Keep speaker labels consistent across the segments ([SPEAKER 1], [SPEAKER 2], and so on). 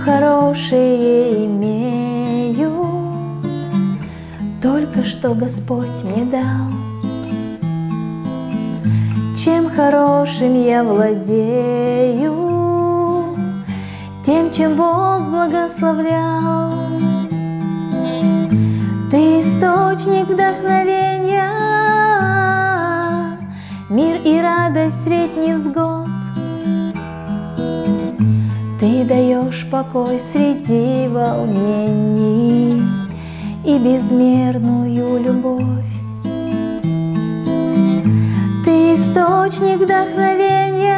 [SPEAKER 1] хорошее имею, только что Господь мне дал. Чем хорошим я владею, тем, чем Бог благословлял. Ты источник вдохновения, мир и радость средь невзгод. Ты даешь покой среди волнений и безмерную любовь. Ты источник вдохновения,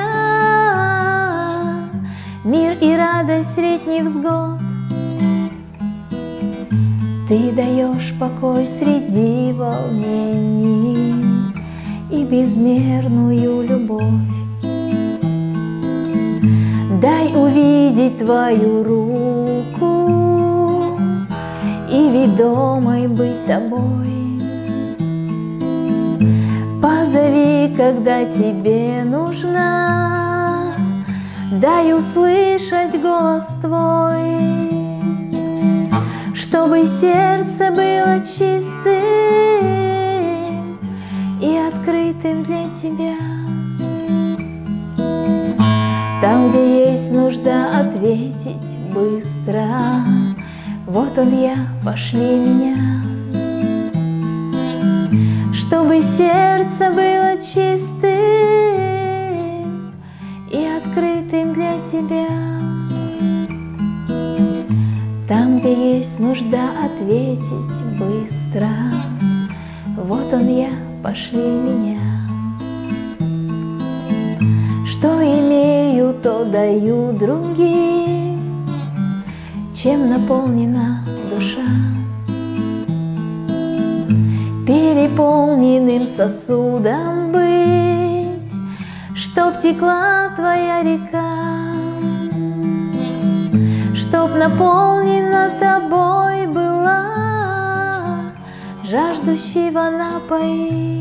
[SPEAKER 1] мир и радость средь невзгод. Ты даешь покой среди волнений и безмерную любовь. Дай увидеть Твою руку и ведомой быть Тобой. Позови, когда Тебе нужна, дай услышать голос Твой, чтобы сердце было чистым и открытым для Тебя. Там, где есть нужда ответить быстро, вот Он я, пошли меня. Чтобы сердце было чистым и открытым для Тебя. Там, где есть нужда ответить быстро, вот Он я, пошли меня. Что имею, то даю другим, чем наполнена душа. Переполненным сосудом быть, чтоб текла Твоя река, чтоб наполнена Тобой была, жаждущего напоить.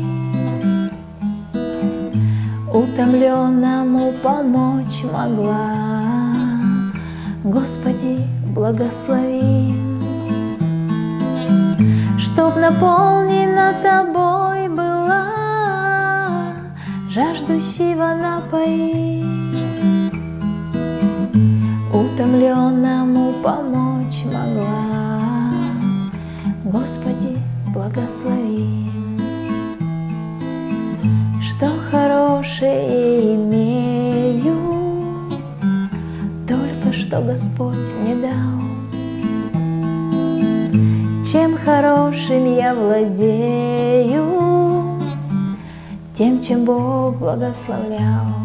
[SPEAKER 1] Утомленному помочь могла, Господи, благослови. Чтоб наполнена Тобой была, жаждущего напоить. Утомленному помочь могла, Господи, благослови. Что хорошее имею, только что Господь мне дал. Чем хорошим я владею, тем, чем Бог благословлял.